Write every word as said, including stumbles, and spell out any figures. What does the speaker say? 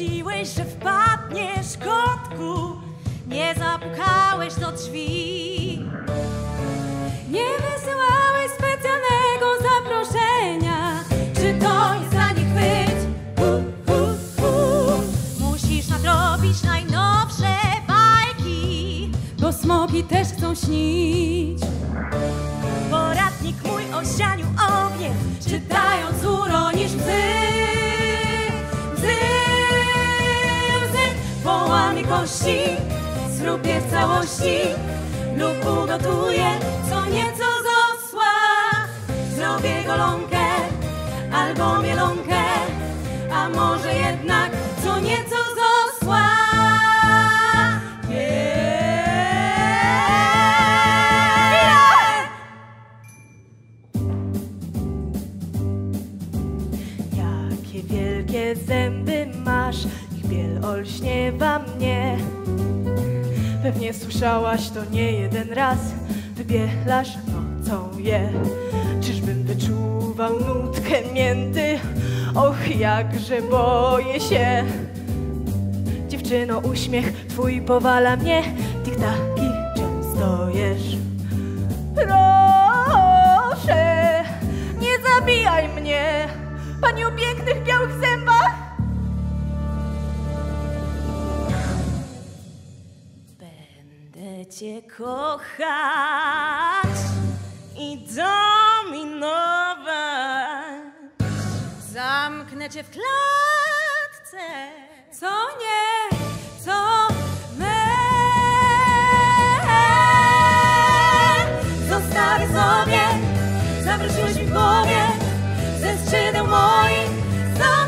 sądziłeś, że wpadniesz, kotku, nie zapukałeś do drzwi. Nie wysyłałeś specjalnego zaproszenia. Czy to jest dla nich chwyt? Uh, uh, uh. Musisz nadrobić najnowsze bajki, bo smoki też chcą śnić. Poradnik mój o sianiu ogniem, czytając uronisz łzy. Łzy, łzy, połamie kości, zrubię w całości lub ugotuję co nieco z osła. Zrobię golonkę albo mielonkę, a może jednak co nieco z osła. Jakie wielkie zęby masz, ich biel olśniewa mnie. Pewnie słyszałaś to nie jeden raz, wybielasz nocą je. Czyżbym wyczuwał nutkę mięty? Och, jakże boję się. Dziewczyno, uśmiech twój powala mnie, tiktaki często jesz. Proszę, nie zabijaj mnie, pani o pięknych białych zębach. Będę cię kochać i dominować. Zamknę cię w klatce, co nie, co my. Zostawię sobie, zawróciłeś mi w głowie ze skrzydeł moich.